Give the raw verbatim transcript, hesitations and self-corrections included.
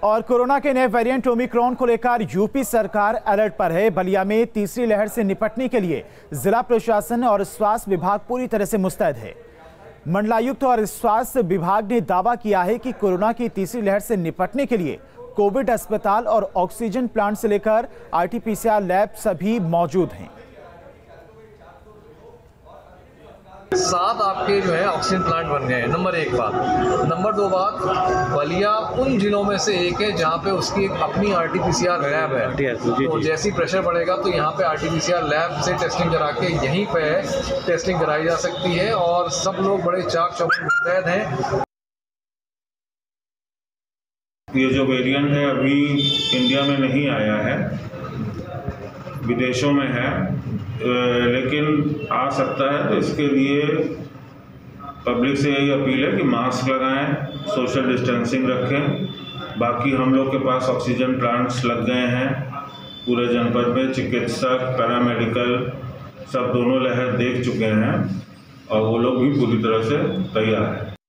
और कोरोना के नए वेरिएंट ओमिक्रॉन को लेकर यूपी सरकार अलर्ट पर है। बलिया में तीसरी लहर से निपटने के लिए जिला प्रशासन और स्वास्थ्य विभाग पूरी तरह से मुस्तैद है। मंडलायुक्त और स्वास्थ्य विभाग ने दावा किया है कि कोरोना की तीसरी लहर से निपटने के लिए कोविड अस्पताल और ऑक्सीजन प्लांट से लेकर आरटीपीसीआर लैब सभी मौजूद हैं। सात आपके जो है ऑक्सीजन प्लांट बन गए हैं। नंबर एक बात। नंबर दो बात, बलिया उन जिलों में से एक है जहां पे उसकी एक अपनी आरटीपीसीआर लैब है। तो जैसी प्रेशर बढ़ेगा तो यहां पे आरटीपीसीआर लैब से टेस्टिंग करा के यहीं पे टेस्टिंग कराई जा सकती है और सब लोग बड़े चाक चौबंद मुस्तैद हैं। ये जो वेरिएंट है अभी इंडिया में नहीं आया है, विदेशों में है, लेकिन आ सकता है। तो इसके लिए पब्लिक से यही अपील है कि मास्क लगाएं, सोशल डिस्टेंसिंग रखें। बाकी हम लोग के पास ऑक्सीजन प्लांट्स लग गए हैं पूरे जनपद में। चिकित्सक, पैरामेडिकल सब दोनों लहर देख चुके हैं और वो लोग भी पूरी तरह से तैयार हैं।